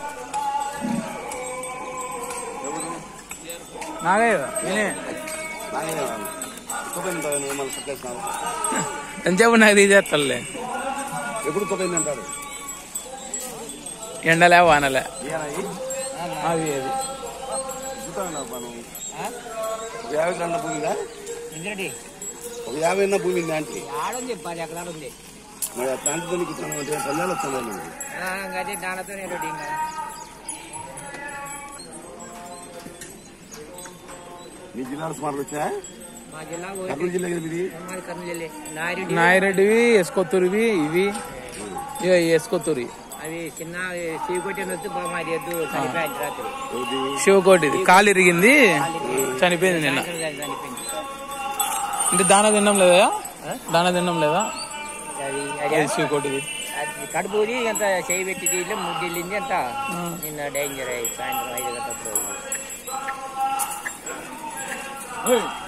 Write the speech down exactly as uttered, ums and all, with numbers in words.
నాగయ్య నేనే ఎంతసేపు నాకు తీసేస్తాలే. ఎప్పుడు తొమ్మిది అంటాడు ఎండలే వానలే అది అది యాభై కన్నా భూమి ఒక యాభై అన్న భూమి ఉందా అంటే చెప్పాలి అక్కడ ఉంది మరి ఆ ప్రాంతానికి పల్లెలు వస్తున్నాయి. అదే దానితో మీ జిల్లాలో స్మార్ట్లు వచ్చా? మా జిల్లా కర్నూలు జిల్లా ఇది కర్నూలు జిల్లా నాయుడు నాయిరెడ్డివి ఎస్కొత్తూరివి ఇవి ఇక ఎస్కొత్తూరి అవి చిన్న చీకొట్టి వచ్చి మాది ఎద్దు చనిపోయింది రాత్రి. శివకోటిది కాలు ఇరిగింది చనిపోయింది నిన్న. చనిపోయింది. అంటే దాన తిన్నాం లేదా దాన తిన్నాం లేదా అది శివకోటిది కడుపుది ఎంత చేయి పెట్టి తీసి ముగ్గు వెళ్ళింది అంత నిన్న డేంజర్ అయ్యి సాయంత్రం ఐదు గంటప్పుడు.